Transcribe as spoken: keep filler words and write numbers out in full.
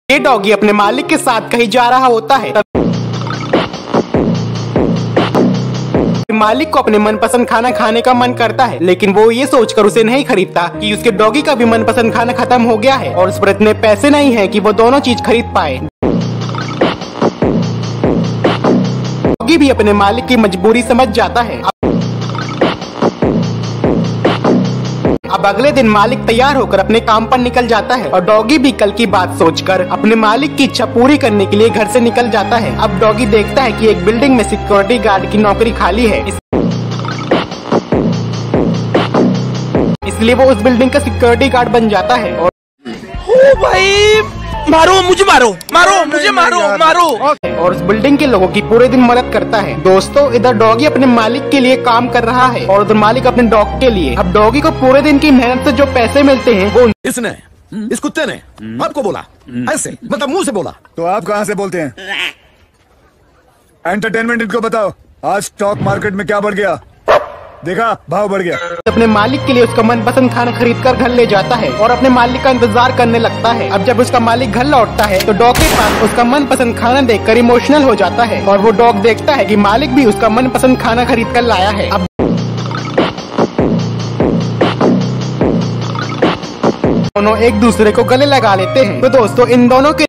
ये डॉगी अपने मालिक के साथ कहीं जा रहा होता है। मालिक को अपने मनपसंद खाना खाने का मन करता है, लेकिन वो ये सोचकर उसे नहीं खरीदता कि उसके डॉगी का भी मनपसंद खाना खत्म हो गया है और उस पर इतने पैसे नहीं है कि वो दोनों चीज खरीद पाए। डॉगी भी अपने मालिक की मजबूरी समझ जाता है। अब अगले दिन मालिक तैयार होकर अपने काम पर निकल जाता है और डॉगी भी कल की बात सोचकर अपने मालिक की इच्छा पूरी करने के लिए घर से निकल जाता है। अब डॉगी देखता है कि एक बिल्डिंग में सिक्योरिटी गार्ड की नौकरी खाली है, इस... इसलिए वो उस बिल्डिंग का सिक्योरिटी गार्ड बन जाता है। और ओ भाई मारो मुझे, मारो मारो मुझे, मारो मारो और उस बिल्डिंग के लोगों की पूरे दिन मदद करता है। दोस्तों, इधर डॉगी अपने मालिक के लिए काम कर रहा है और उधर मालिक अपने डॉग के लिए। अब डॉगी को पूरे दिन की मेहनत से जो पैसे मिलते हैं वो इसने इस कुत्ते ने आपको बोला, ऐसे मतलब मुंह से बोला। तो आप कहाँ से बोलते हैं? एंटरटेनमेंट इनको बताओ, आज स्टॉक मार्केट में क्या बढ़ गया, देखा भाव बढ़ गया। अपने मालिक के लिए उसका मनपसंद खाना खरीद कर घर ले जाता है और अपने मालिक का इंतजार करने लगता है। अब जब उसका मालिक घर लौटता है तो डॉग के पास उसका मनपसंद खाना देखकर इमोशनल हो जाता है और वो डॉग देखता है कि मालिक भी उसका मनपसंद खाना खरीद कर लाया है। अब दोनों एक दूसरे को गले लगा लेते हैं। तो दोस्तों, इन दोनों के